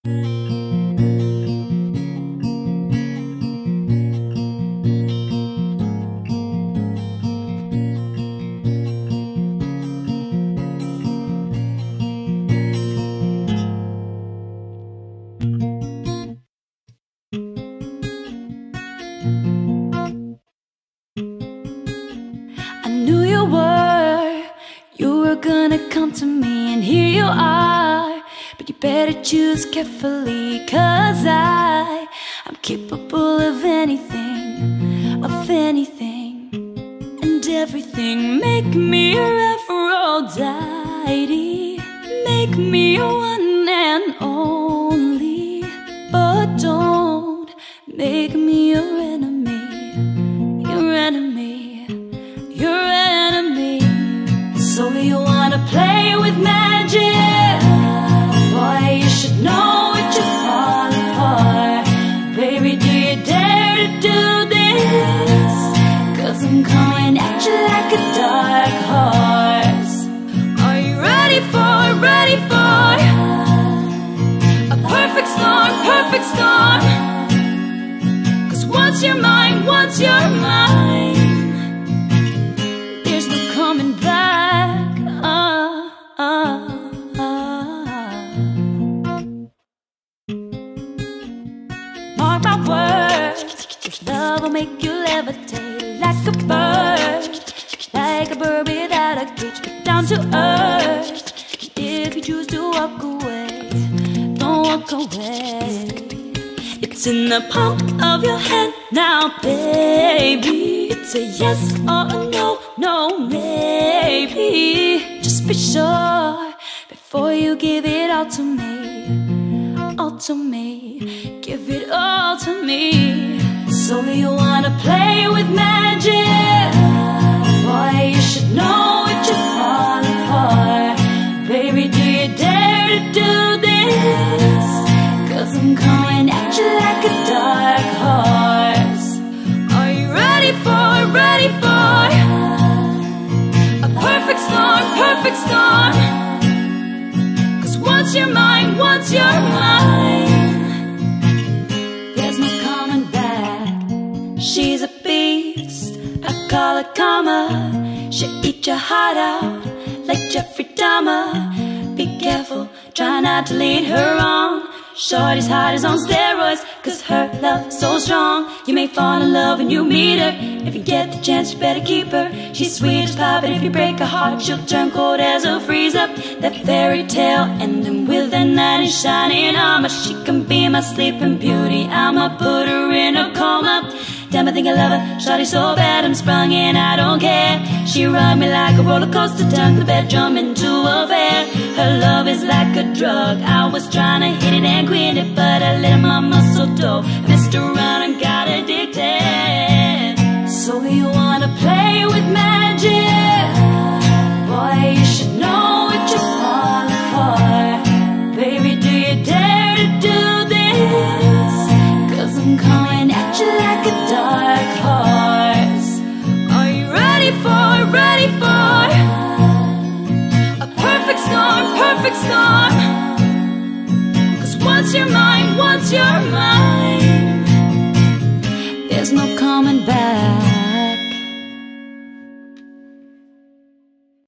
I knew you were gonna come to me, and here you are. But you better choose carefully, 'cause I'm capable of anything, and everything. Make me your Aphrodite, make me your one and only, but don't make me your enemy, your enemy, your enemy. So you wanna play with magic? Boy, you should know what you're falling for. Baby, do you dare to do this? 'Cause I'm coming at you like a dark horse. Are you ready for a perfect storm, perfect storm? 'Cause once you're mine, once you're mine, there's no coming back. Mark my words, this love will make you levitate like a bird, like a bird without a cage, but down to earth. If you choose to walk away, don't walk away. It's in the palm of your hand now, baby. It's a yes or a no, no maybe. Just be sure before you give it all to me, all to me. Give it all to me. So you wanna play with magic? Boy, you should know what you're falling for. Baby, do you dare to do this? 'Cause I'm coming at you like a dark horse. Are you ready for a perfect storm, perfect storm? 'Cause once you're mine, once you're mine, there's no coming back. She's a beast, I call her karma. She'll eat your heart out like Jeffrey Dahmer. Be careful, try not to lead her on. Shorty's heart is on steroids, 'cause her love is so strong. You may fall in love when you meet her. If you get the chance, you better keep her. She's sweet as pie, but if you break her heart, she'll turn cold as a freeze up. That fairy tale ending with a knight in shining armor. She can be my sleeping beauty, I'ma put her in a coma. Damn, I think I love her, shawty so bad, I'm sprung and I don't care. She ride me like a roller coaster, turned the bedroom into a fair. Her love is like a drug, I was trying to hit it and quit it, but I let my muscle go, messed around and got addicted. So you wanna play with magic? Boy, you should know what you're falling for. Baby, do you dare to do this? 'Cause I'm coming at you like a dark horse. Are you ready for a perfect storm, perfect storm? 'Cause once you're mine, once you're mine, there's no coming back.